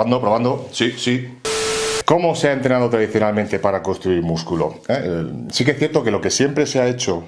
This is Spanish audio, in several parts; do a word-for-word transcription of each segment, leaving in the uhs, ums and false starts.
Probando, probando. Sí, sí. ¿Cómo se ha entrenado tradicionalmente para construir músculo? ¿Eh? Sí que es cierto que lo que siempre se ha hecho,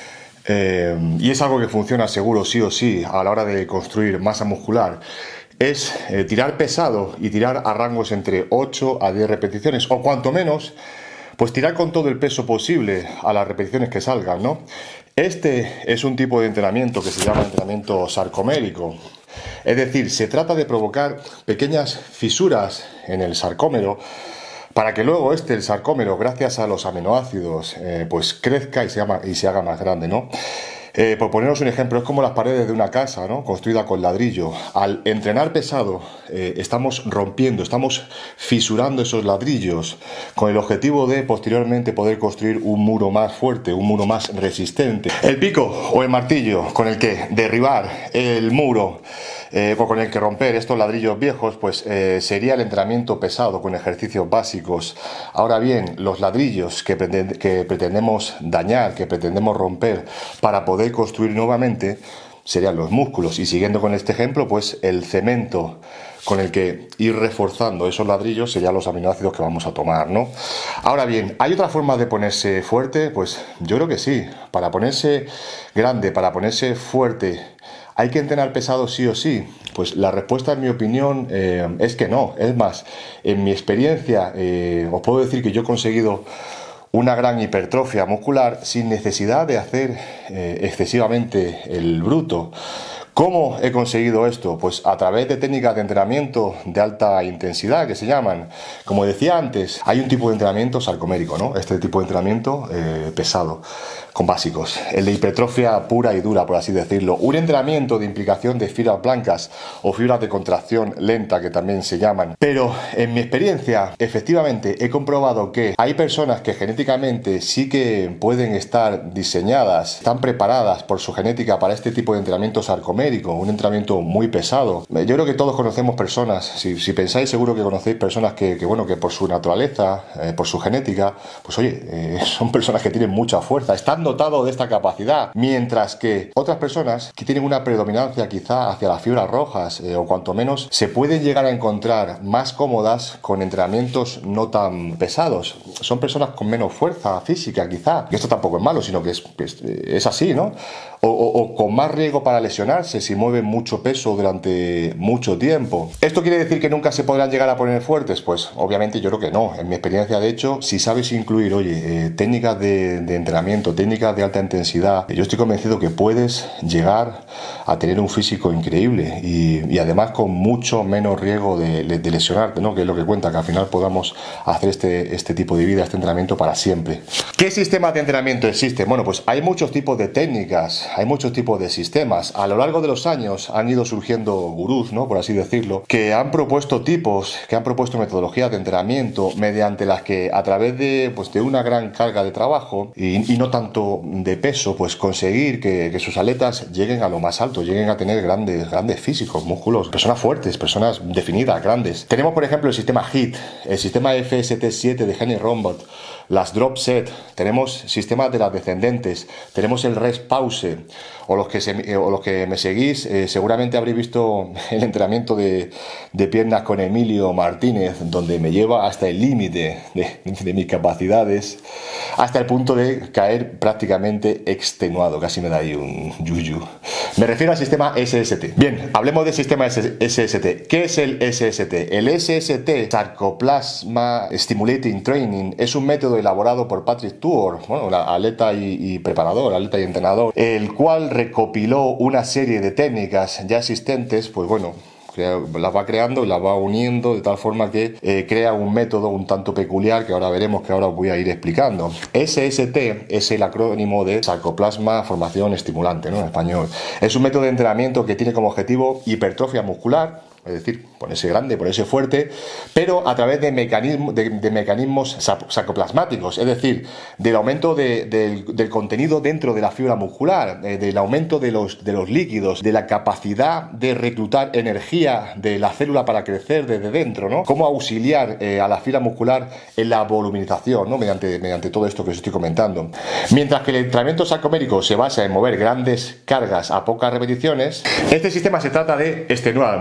eh, y es algo que funciona seguro sí o sí a la hora de construir masa muscular, es eh, tirar pesado y tirar a rangos entre ocho a diez repeticiones, o cuanto menos, pues tirar con todo el peso posible a las repeticiones que salgan, ¿no? Este es un tipo de entrenamiento que se llama entrenamiento sarcomérico. Es decir, se trata de provocar pequeñas fisuras en el sarcómero para que luego este, el sarcómero, gracias a los aminoácidos, eh, pues crezca y se, haga, y se haga más grande, ¿no? Eh, por poneros un ejemplo, es como las paredes de una casa, ¿no? Construida con ladrillo. Al entrenar pesado, eh, estamos rompiendo, estamos fisurando esos ladrillos con el objetivo de posteriormente poder construir un muro más fuerte, un muro más resistente. El pico o el martillo con el que derribar el muro eh, o con el que romper estos ladrillos viejos, pues eh, sería el entrenamiento pesado con ejercicios básicos. Ahora bien, los ladrillos que, pretend que pretendemos dañar, que pretendemos romper para poder construir nuevamente, serían los músculos. Y siguiendo con este ejemplo, pues el cemento con el que ir reforzando esos ladrillos serían los aminoácidos que vamos a tomar, ¿no? Ahora bien, ¿hay otra forma de ponerse fuerte? Pues yo creo que sí. Para ponerse grande, para ponerse fuerte, ¿hay que entrenar pesado sí o sí? Pues la respuesta, en mi opinión, eh, es que no. Es más, en mi experiencia, eh, os puedo decir que yo he conseguido una gran hipertrofia muscular sin necesidad de hacer eh, excesivamente el bruto. ¿Cómo he conseguido esto? Pues a través de técnicas de entrenamiento de alta intensidad que se llaman. Como decía antes, hay un tipo de entrenamiento sarcomérico, ¿no? Este tipo de entrenamiento eh, pesado, con básicos. El de hipertrofia pura y dura, por así decirlo. Un entrenamiento de implicación de fibras blancas o fibras de contracción lenta, que también se llaman. Pero en mi experiencia, efectivamente, he comprobado que hay personas que genéticamente sí que pueden estar diseñadas, están preparadas por su genética para este tipo de entrenamiento sarcomérico, un entrenamiento muy pesado. Yo creo que todos conocemos personas, si, si pensáis, seguro que conocéis personas que, que bueno, que por su naturaleza, eh, por su genética, pues oye, eh, son personas que tienen mucha fuerza, están dotados de esta capacidad, mientras que otras personas que tienen una predominancia quizá hacia las fibras rojas, eh, o cuanto menos, se pueden llegar a encontrar más cómodas con entrenamientos no tan pesados. Son personas con menos fuerza física quizá, y esto tampoco es malo, sino que es, es, es así, ¿no? O, o, o con más riesgo para lesionarse si mueven mucho peso durante mucho tiempo. ¿Esto quiere decir que nunca se podrán llegar a poner fuertes? Pues obviamente yo creo que no. En mi experiencia, de hecho, si sabes incluir, oye, eh, técnicas de, de entrenamiento, técnicas de alta intensidad, yo estoy convencido que puedes llegar a tener un físico increíble y, y además con mucho menos riesgo de, de lesionarte, ¿no? Que es lo que cuenta, que al final podamos hacer este, este tipo de vida, este entrenamiento para siempre. ¿Qué sistemas de entrenamiento existen? Bueno, pues hay muchos tipos de técnicas, hay muchos tipos de sistemas. A lo largo de los años han ido surgiendo gurús, ¿no? Por así decirlo, que han propuesto tipos, que han propuesto metodologías de entrenamiento mediante las que a través de, pues, de una gran carga de trabajo y, y no tanto de peso, pues conseguir que, que sus atletas lleguen a lo más alto, lleguen a tener grandes, grandes físicos, músculos, personas fuertes, personas definidas, grandes. Tenemos, por ejemplo, el sistema HIIT, el sistema F S T siete de Henry Rombot, las drop set, tenemos sistemas de las descendentes, tenemos el rest pause, o los que, se, o los que me seguís, eh, seguramente habréis visto el entrenamiento de, de piernas con Emilio Martínez, donde me lleva hasta el límite de, de mis capacidades, hasta el punto de caer prácticamente extenuado, casi me da ahí un yuyu. Me refiero al sistema S S T. Bien, hablemos del sistema S S T. ¿Qué es el S S T? El S S T, Sarcoplasma Stimulating Training, es un método elaborado por Patrick Tuor, bueno, atleta y, y preparador, atleta y entrenador, el cual recopiló una serie de técnicas ya existentes, pues bueno, las va creando y las va uniendo de tal forma que eh, crea un método un tanto peculiar que ahora veremos, que ahora os voy a ir explicando. S S T es el acrónimo de Sarcoplasma Formación Estimulante, ¿no? En español. Es un método de entrenamiento que tiene como objetivo hipertrofia muscular, es decir, ponerse grande, ponerse fuerte, pero a través de, mecanismo, de, de mecanismos sarcoplasmáticos, es decir, del aumento de, de, del contenido dentro de la fibra muscular, eh, del aumento de los, de los líquidos, de la capacidad de reclutar energía de la célula para crecer desde dentro, ¿no? Cómo auxiliar eh, a la fibra muscular en la voluminización, ¿no? Mediante, mediante todo esto que os estoy comentando. Mientras que el entrenamiento sarcomérico se basa en mover grandes cargas a pocas repeticiones, este sistema se trata de extenuar al músculo.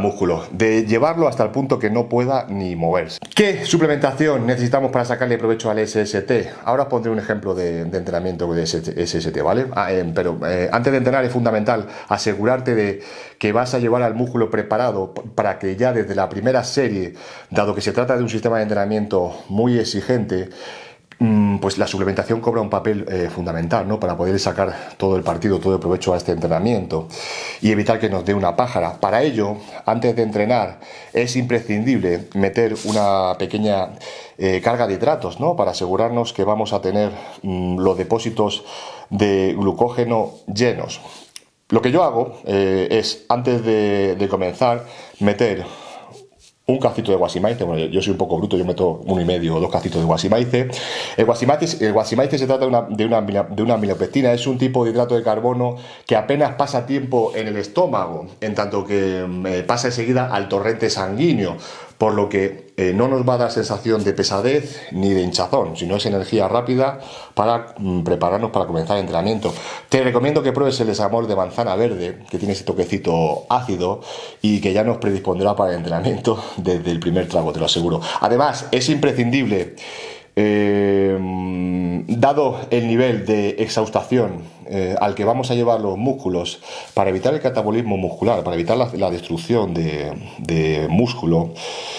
de llevarlo hasta el punto que no pueda ni moverse. ¿Qué suplementación necesitamos para sacarle provecho al S S T? Ahora os pondré un ejemplo de, de entrenamiento de S S T, ¿vale? Ah, eh, pero eh, antes de entrenar es fundamental asegurarte de que vas a llevar al músculo preparado para que ya desde la primera serie, dado que se trata de un sistema de entrenamiento muy exigente, pues la suplementación cobra un papel eh, fundamental, ¿no? Para poder sacar todo el partido, todo el provecho a este entrenamiento y evitar que nos dé una pájara. Para ello, antes de entrenar, es imprescindible meter una pequeña eh, carga de hidratos, ¿no? Para asegurarnos que vamos a tener mmm, los depósitos de glucógeno llenos. Lo que yo hago eh, es, antes de, de comenzar, meter un cacito de guasimaice. Bueno, yo soy un poco bruto, yo meto uno y medio o dos cacitos de guasimaice. El guasimaice, el guasimaice se trata de una, de, una, de una amilopectina, es un tipo de hidrato de carbono que apenas pasa tiempo en el estómago, en tanto que eh, pasa enseguida al torrente sanguíneo, por lo que eh, no nos va a dar sensación de pesadez ni de hinchazón, sino es energía rápida para mm, prepararnos para comenzar el entrenamiento. Te recomiendo que pruebes el desamor de manzana verde, que tiene ese toquecito ácido y que ya nos predispondrá para el entrenamiento desde el primer trago, te lo aseguro. Además, es imprescindible, eh, dado el nivel de exhaustación eh, al que vamos a llevar los músculos, para evitar el catabolismo muscular, para evitar la, la destrucción de, de músculo,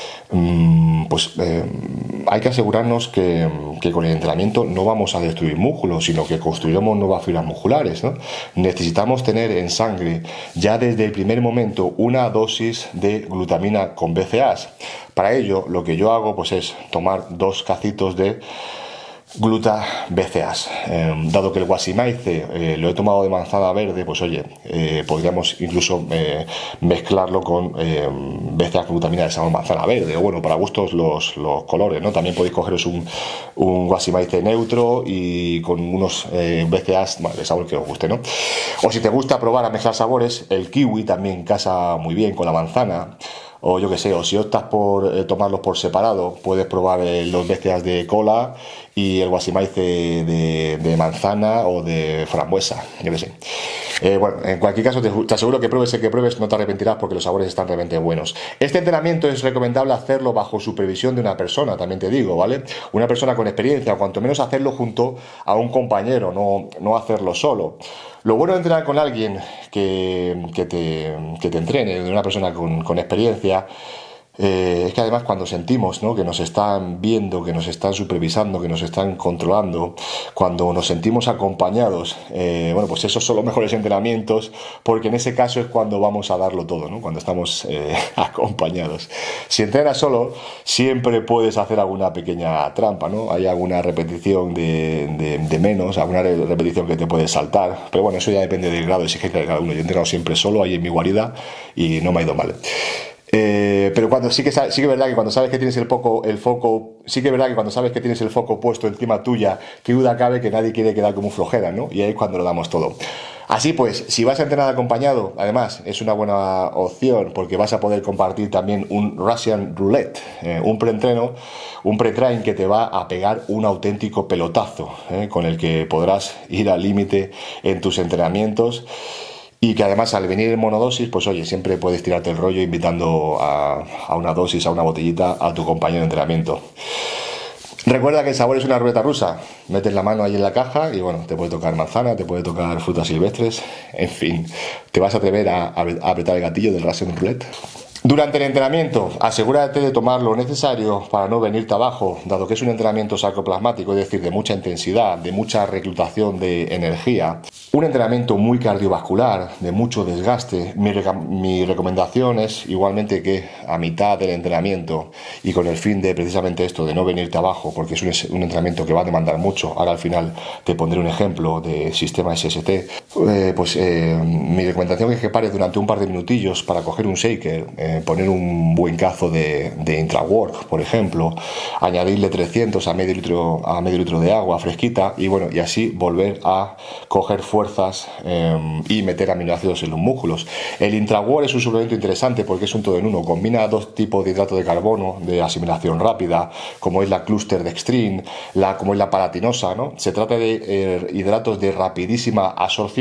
pues eh, hay que asegurarnos que, que con el entrenamiento no vamos a destruir músculos, sino que construiremos nuevas fibras musculares, ¿no? Necesitamos tener en sangre ya desde el primer momento una dosis de glutamina con B C A A s. Para ello, lo que yo hago pues es tomar dos cacitos de gluta B C A A S. Eh, dado que el guasimaice eh, lo he tomado de manzana verde, pues oye, eh, podríamos incluso eh, mezclarlo con eh, B C A A S glutamina de sabor manzana verde, o bueno, para gustos los, los colores, ¿no? También podéis cogeros un, un guasimaice neutro y con unos eh, B C A A S, bueno, de sabor que os guste, ¿no? O si te gusta probar a mezclar sabores, el kiwi también casa muy bien con la manzana. O yo que sé, o si optas por eh, tomarlos por separado, puedes probar eh, los B C A A S de cola y el guasimaice de, de manzana o de frambuesa, yo que sé. Eh, bueno, en cualquier caso te, te aseguro que pruebes el que pruebes, no te arrepentirás porque los sabores están realmente buenos. Este entrenamiento es recomendable hacerlo bajo supervisión de una persona, también te digo, ¿vale? Una persona con experiencia, o cuanto menos hacerlo junto a un compañero, no, no hacerlo solo. Lo bueno de entrenar con alguien que, que, te, que te entrene, de una persona con, con experiencia, eh, es que además cuando sentimos, ¿no?, que nos están viendo, que nos están supervisando, que nos están controlando, cuando nos sentimos acompañados, eh, bueno, pues esos son los mejores entrenamientos, porque en ese caso es cuando vamos a darlo todo, ¿no?, cuando estamos eh, acompañados. Si entrenas solo, siempre puedes hacer alguna pequeña trampa, ¿no? Hay alguna repetición de, de, de menos, alguna repetición que te puedes saltar, pero bueno, eso ya depende del grado de exigencia de cada uno. Yo he entrenado siempre solo ahí en mi guarida y no me ha ido mal. Eh, pero cuando sí que sí que es verdad que cuando sabes que tienes el foco, el foco, sí que es verdad que cuando sabes que tienes el foco puesto encima tuya, qué duda cabe que nadie quiere quedar como un flojera, ¿no? Y ahí es cuando lo damos todo. Así pues, si vas a entrenar acompañado, además es una buena opción porque vas a poder compartir también un Russian Roulette, eh, un preentreno, un pre-train que te va a pegar un auténtico pelotazo, eh, con el que podrás ir al límite en tus entrenamientos. Y que además al venir en monodosis, pues oye, siempre puedes tirarte el rollo invitando a, a una dosis, a una botellita, a tu compañero de entrenamiento. Recuerda que el sabor es una ruleta rusa. Metes la mano ahí en la caja y bueno, te puede tocar manzana, te puede tocar frutas silvestres, en fin. ¿Te vas a atrever a, a apretar el gatillo del Russian Roulette? Durante el entrenamiento, asegúrate de tomar lo necesario para no venirte abajo, dado que es un entrenamiento sarcoplasmático, es decir, de mucha intensidad, de mucha reclutación de energía. Un entrenamiento muy cardiovascular, de mucho desgaste. Mi, mi recomendación es igualmente que a mitad del entrenamiento y con el fin de precisamente esto, de no venirte abajo, porque es un, un entrenamiento que va a demandar mucho. Ahora al final te pondré un ejemplo de sistema S S T. Eh, pues eh, mi recomendación es que pares durante un par de minutillos para coger un shaker, eh, poner un buen cazo de, de intrawork, por ejemplo, añadirle trescientos a medio litro, a medio litro de agua fresquita y bueno, y así volver a coger fuerza fuerzas eh, y meter aminoácidos en los músculos. El intrawork es un suplemento interesante porque es un todo en uno, combina dos tipos de hidratos de carbono de asimilación rápida, como es la cluster dextrin, la, como es la palatinosa, ¿no? Se trata de eh, hidratos de rapidísima absorción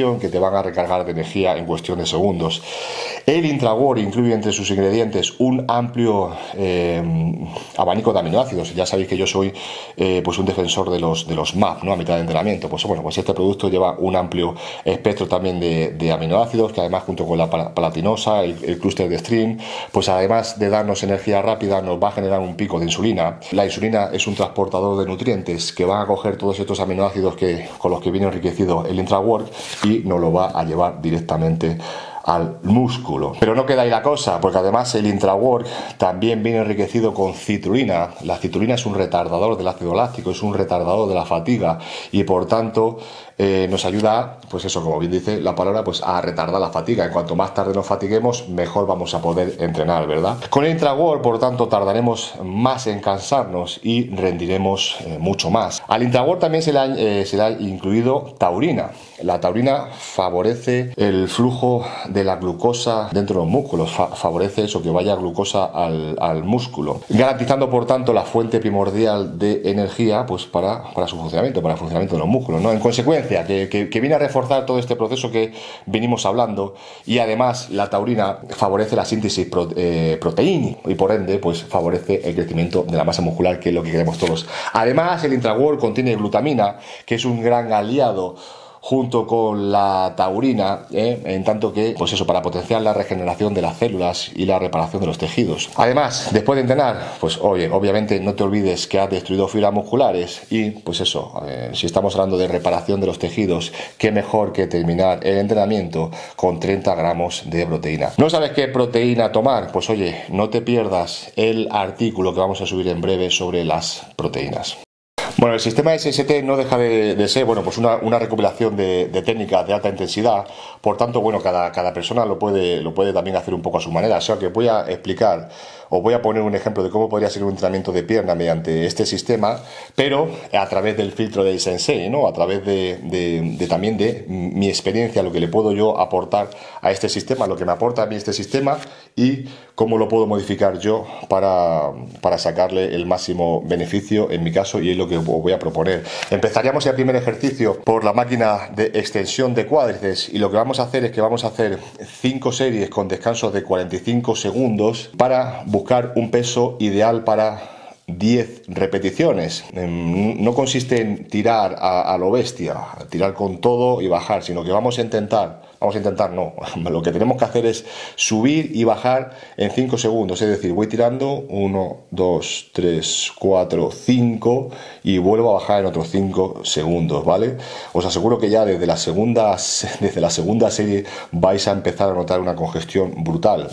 recuperación que te van a recargar de energía en cuestión de segundos. El Intrawork incluye entre sus ingredientes un amplio eh, abanico de aminoácidos. Ya sabéis que yo soy eh, pues un defensor de los, de los M A P, ¿no? A mitad de entrenamiento. Pues bueno, pues este producto lleva un amplio espectro también de, de aminoácidos, que además junto con la palatinosa, el, el clúster de Stream, pues además de darnos energía rápida, nos va a generar un pico de insulina. La insulina es un transportador de nutrientes que va a coger todos estos aminoácidos que, con los que viene enriquecido el Intrawork y nos lo va a llevar directamente al músculo. Pero no queda ahí la cosa, porque además el Intrawork también viene enriquecido con citrulina. La citrulina es un retardador del ácido láctico, es un retardador de la fatiga y por tanto eh, nos ayuda, pues eso, como bien dice la palabra, pues a retardar la fatiga. En cuanto más tarde nos fatiguemos, mejor vamos a poder entrenar, ¿verdad? Con el Intrawork, por tanto, tardaremos más en cansarnos y rendiremos eh, mucho más. Al Intrawork también se le, ha, eh, se le ha incluido taurina. La taurina favorece el flujo de la glucosa dentro de los músculos, fa favorece eso, que vaya glucosa al, al músculo, garantizando por tanto la fuente primordial de energía pues para, para su funcionamiento, para el funcionamiento de los músculos, ¿no? En consecuencia, que, que, que viene a reforzar todo este proceso que venimos hablando y además la taurina favorece la síntesis pro, eh, proteínica y por ende pues favorece el crecimiento de la masa muscular, que es lo que queremos todos. Además el Intrawork contiene glutamina, que es un gran aliado junto con la taurina, ¿eh? en tanto que, pues eso, para potenciar la regeneración de las células y la reparación de los tejidos. Además, después de entrenar, pues oye, obviamente no te olvides que has destruido fibras musculares y, pues eso, eh, si estamos hablando de reparación de los tejidos, qué mejor que terminar el entrenamiento con treinta gramos de proteína. ¿No sabes qué proteína tomar? Pues oye, no te pierdas el artículo que vamos a subir en breve sobre las proteínas. Bueno, el sistema S S T no deja de, de ser, bueno, pues una, una recopilación de, de técnicas de alta intensidad. Por tanto, bueno, cada, cada persona lo puede, lo puede también hacer un poco a su manera. O sea que voy a explicar, os voy a poner un ejemplo de cómo podría ser un entrenamiento de pierna mediante este sistema, pero a través del filtro del Sensei, ¿no? A través de, de, de también de mi experiencia, lo que le puedo yo aportar a este sistema, lo que me aporta a mí este sistema y cómo lo puedo modificar yo para, para sacarle el máximo beneficio en mi caso, y es lo que os voy a proponer. Empezaríamos el primer ejercicio por la máquina de extensión de cuádriceps y lo que vamos a hacer es que vamos a hacer cinco series con descansos de cuarenta y cinco segundos para buscar un peso ideal para diez repeticiones. No consiste en tirar a, a lo bestia, tirar con todo y bajar, sino que vamos a intentar Vamos a intentar, no. Lo que tenemos que hacer es subir y bajar en cinco segundos. Es decir, voy tirando uno, dos, tres, cuatro, cinco y vuelvo a bajar en otros cinco segundos, ¿vale? Os aseguro que ya desde la segunda, desde la segunda serie vais a empezar a notar una congestión brutal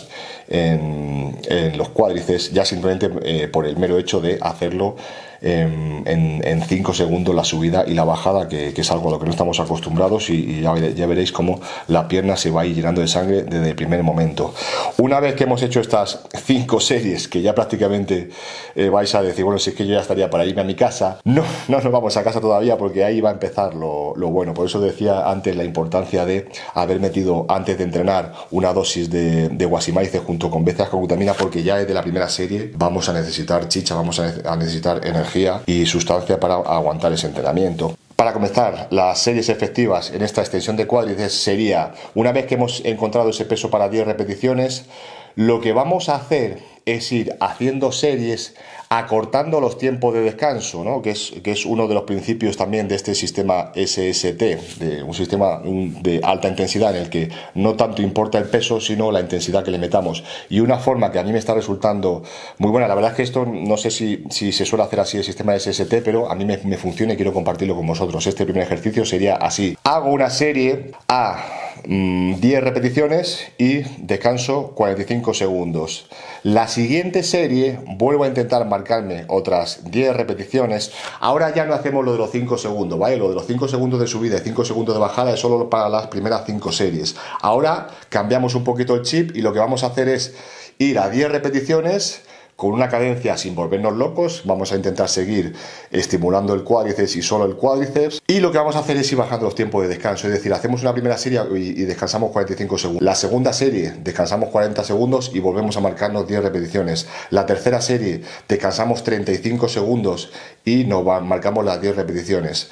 en, en los cuádriceps, ya simplemente eh, por el mero hecho de hacerlo en cinco segundos, la subida y la bajada, que, que es algo a lo que no estamos acostumbrados, y, y ya, ya veréis cómo la pierna se va a ir llenando de sangre desde el primer momento. Una vez que hemos hecho estas cinco series, que ya prácticamente eh, vais a decir, bueno, si es que yo ya estaría para irme a mi casa, no, no nos vamos a casa todavía, porque ahí va a empezar lo, lo bueno. Por eso decía antes la importancia de haber metido antes de entrenar una dosis de, de guasimaice junto con betas con glutamina, porque ya desde la primera serie vamos a necesitar chicha, vamos a, a necesitar energía y sustancia para aguantar ese entrenamiento. Para comenzar, las series efectivas en esta extensión de cuádriceps sería, una vez que hemos encontrado ese peso para diez repeticiones, lo que vamos a hacer es ir haciendo series acortando los tiempos de descanso, ¿no? que, es, que es uno de los principios también de este sistema S S T, de un sistema de alta intensidad en el que no tanto importa el peso, sino la intensidad que le metamos. Y una forma que a mí me está resultando muy buena, la verdad es que esto no sé si, si se suele hacer así el sistema S S T, pero a mí me, me funciona y quiero compartirlo con vosotros. Este primer ejercicio sería así: hago una serie a mmm, diez repeticiones y descanso cuarenta y cinco segundos. La siguiente serie vuelvo a intentar marcarme otras diez repeticiones. Ahora ya no hacemos lo de los cinco segundos, ¿vale? Lo de los cinco segundos de subida y cinco segundos de bajada es solo para las primeras cinco series. Ahora cambiamos un poquito el chip y lo que vamos a hacer es ir a diez repeticiones con una cadencia sin volvernos locos. Vamos a intentar seguir estimulando el cuádriceps y solo el cuádriceps, y lo que vamos a hacer es ir bajando los tiempos de descanso. Es decir, hacemos una primera serie y, y descansamos cuarenta y cinco segundos. La segunda serie descansamos cuarenta segundos y volvemos a marcarnos diez repeticiones. La tercera serie descansamos treinta y cinco segundos y nos marcamos las diez repeticiones.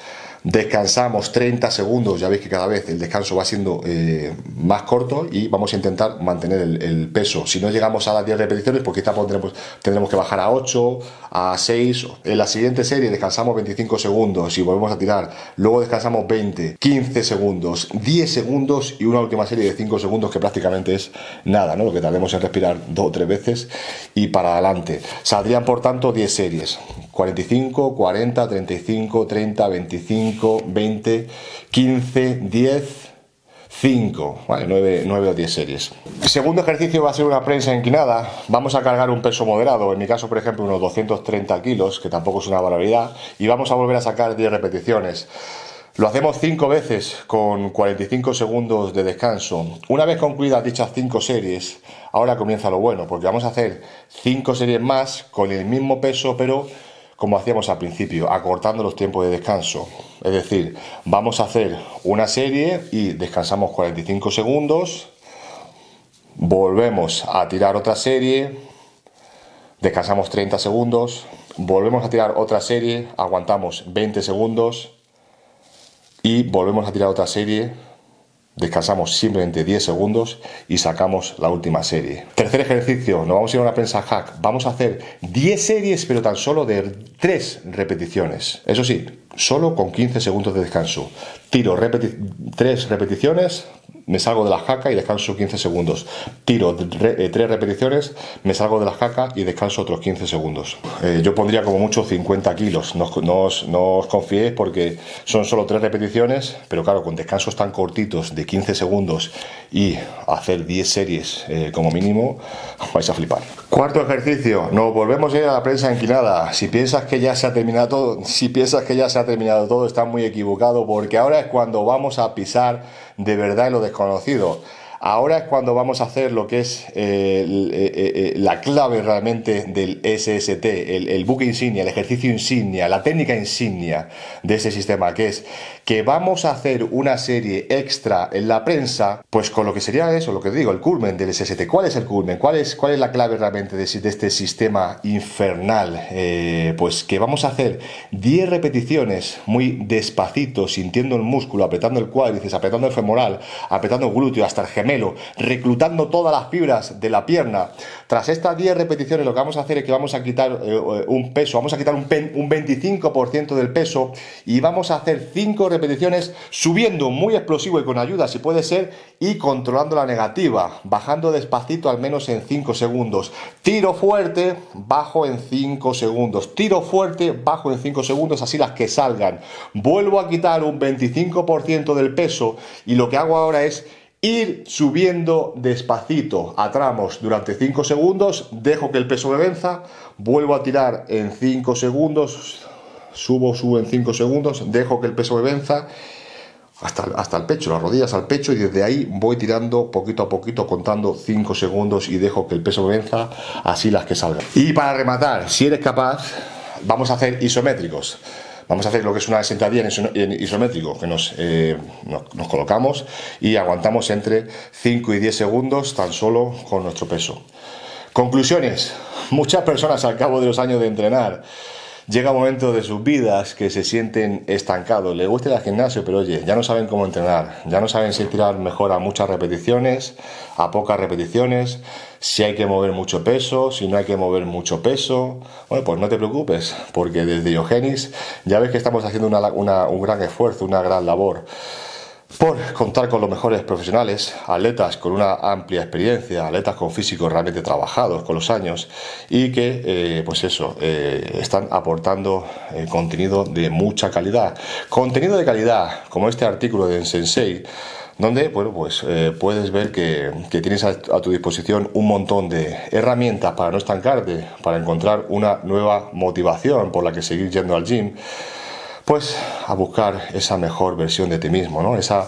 descansamos treinta segundos, ya veis que cada vez el descanso va siendo eh, más corto y vamos a intentar mantener el, el peso. Si no llegamos a las diez repeticiones, pues quizá tendremos, tendremos que bajar a ocho, a seis. En la siguiente serie descansamos veinticinco segundos y volvemos a tirar, luego descansamos veinte, quince segundos, diez segundos y una última serie de cinco segundos que prácticamente es nada, ¿no? Lo que tardemos en respirar dos o tres veces y para adelante. Saldrían por tanto diez series, cuarenta y cinco, cuarenta, treinta y cinco, treinta, veinticinco, veinte, quince, diez, cinco, ¿vale? nueve, nueve o diez series. El segundo ejercicio va a ser una prensa inclinada. Vamos a cargar un peso moderado, en mi caso por ejemplo unos doscientos treinta kilos, que tampoco es una barbaridad, y vamos a volver a sacar diez repeticiones. Lo hacemos cinco veces con cuarenta y cinco segundos de descanso. Una vez concluidas dichas cinco series, ahora comienza lo bueno, porque vamos a hacer cinco series más con el mismo peso, pero como hacíamos al principio, acortando los tiempos de descanso. Es decir, vamos a hacer una serie y descansamos cuarenta y cinco segundos, volvemos a tirar otra serie, descansamos treinta segundos, volvemos a tirar otra serie, aguantamos veinte segundos y volvemos a tirar otra serie, descansamos simplemente diez segundos y sacamos la última serie. Tercer ejercicio, nos vamos a ir a una prensa hack. Vamos a hacer diez series, pero tan solo de tres repeticiones. Eso sí, solo con quince segundos de descanso. Tiro repeti- tres repeticiones, me salgo de la jaca y descanso quince segundos. Tiro re, eh, tres repeticiones, me salgo de la jaca y descanso otros quince segundos. Eh, yo pondría como mucho cincuenta kilos. No, no, os, no os confiéis porque son solo tres repeticiones, pero claro, con descansos tan cortitos de quince segundos y hacer diez series eh, como mínimo, vais a flipar. Cuarto ejercicio, nos volvemos a ir a la prensa inclinada. Si piensas que ya se ha terminado todo, si piensas que ya se ha terminado todo, estás muy equivocado, porque ahora es cuando vamos a pisar de verdad en lo desconocido. Ahora es cuando vamos a hacer lo que es eh, eh, eh, la clave realmente del S S T, el, el buque insignia, el ejercicio insignia, la técnica insignia de ese sistema, que es que vamos a hacer una serie extra en la prensa, pues con lo que sería eso, lo que digo, el culmen del S S T. ¿Cuál es el culmen? ¿Cuál es, cuál es la clave realmente de, de este sistema infernal? Eh, pues que vamos a hacer diez repeticiones muy despacito, sintiendo el músculo, apretando el cuádriceps, apretando el femoral, apretando el glúteo, hasta el gemelo, reclutando todas las fibras de la pierna. Tras estas diez repeticiones lo que vamos a hacer es que vamos a quitar eh, un peso, vamos a quitar un, pen, un veinticinco por ciento del peso y vamos a hacer cinco repeticiones subiendo muy explosivo y con ayuda si puede ser y controlando la negativa, bajando despacito al menos en cinco segundos. Tiro fuerte, bajo en cinco segundos. Tiro fuerte, bajo en cinco segundos, así las que salgan. Vuelvo a quitar un veinticinco por ciento del peso y lo que hago ahora es ir subiendo despacito a tramos durante cinco segundos, dejo que el peso me venza, vuelvo a tirar en cinco segundos, subo, subo en cinco segundos, dejo que el peso me venza hasta, hasta el pecho, las rodillas al pecho, y desde ahí voy tirando poquito a poquito, contando cinco segundos y dejo que el peso me venza, así las que salgan. Y para rematar, si eres capaz, vamos a hacer isométricos. Vamos a hacer lo que es una sentadilla en isométrico, que nos, eh, nos, nos colocamos y aguantamos entre cinco y diez segundos tan solo con nuestro peso. Conclusiones. Muchas personas al cabo de los años de entrenar llega un momento de sus vidas que se sienten estancados. Les gusta ir al gimnasio, pero oye, ya no saben cómo entrenar. Ya no saben si tirar mejor a muchas repeticiones, a pocas repeticiones, si hay que mover mucho peso, si no hay que mover mucho peso. Bueno, pues no te preocupes, porque desde Iogenis ya ves que estamos haciendo una, una, un gran esfuerzo, una gran labor por contar con los mejores profesionales, atletas con una amplia experiencia, atletas con físicos realmente trabajados con los años y que, eh, pues eso, eh, están aportando eh, contenido de mucha calidad. Contenido de calidad, como este artículo de Sensei, donde, bueno, pues eh, puedes ver que, que tienes a, a tu disposición un montón de herramientas para no estancarte, para encontrar una nueva motivación por la que seguir yendo al gym, pues a buscar esa mejor versión de ti mismo, ¿no? Esa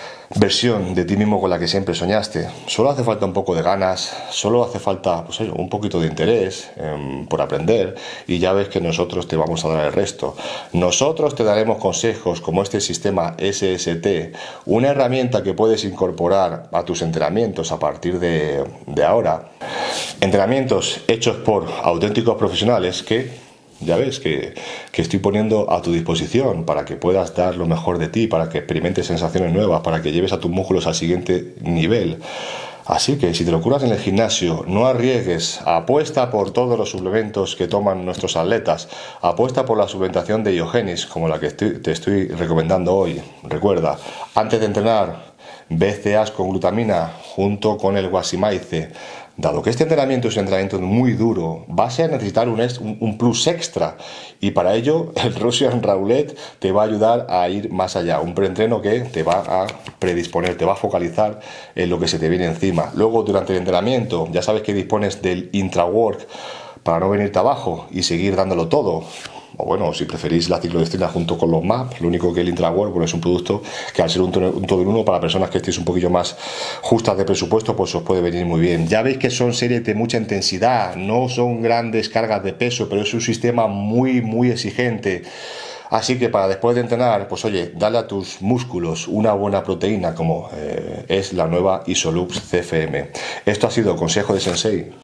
versión de ti mismo con la que siempre soñaste. Solo hace falta un poco de ganas, solo hace falta, pues eso, un poquito de interés eh, por aprender, y ya ves que nosotros te vamos a dar el resto. Nosotros te daremos consejos como este sistema S S T, una herramienta que puedes incorporar a tus entrenamientos a partir de, de ahora. Entrenamientos hechos por auténticos profesionales que ya ves, que, que estoy poniendo a tu disposición para que puedas dar lo mejor de ti, para que experimentes sensaciones nuevas, para que lleves a tus músculos al siguiente nivel. Así que si te lo curas en el gimnasio, no arriesgues, apuesta por todos los suplementos que toman nuestros atletas, apuesta por la suplementación de Iogenis, como la que estoy, te estoy recomendando hoy. Recuerda, antes de entrenar, B C A A s con glutamina junto con el guasimaice. Dado que este entrenamiento es un entrenamiento muy duro, vas a necesitar un, un, un plus extra, y para ello el Russian Roulette te va a ayudar a ir más allá, un preentreno que te va a predisponer, te va a focalizar en lo que se te viene encima. Luego, durante el entrenamiento, ya sabes que dispones del intrawork para no venirte abajo y seguir dándolo todo. O bueno, si preferís la ciclodestrina junto con los M A P, lo único que el Intrawork, bueno, es un producto que al ser un, un todo en uno, para personas que estéis un poquillo más justas de presupuesto, pues os puede venir muy bien. Ya veis que son series de mucha intensidad, no son grandes cargas de peso, pero es un sistema muy, muy exigente. Así que para después de entrenar, pues oye, dale a tus músculos una buena proteína, como eh, es la nueva Isolux C F M. Esto ha sido Consejo de Sensei.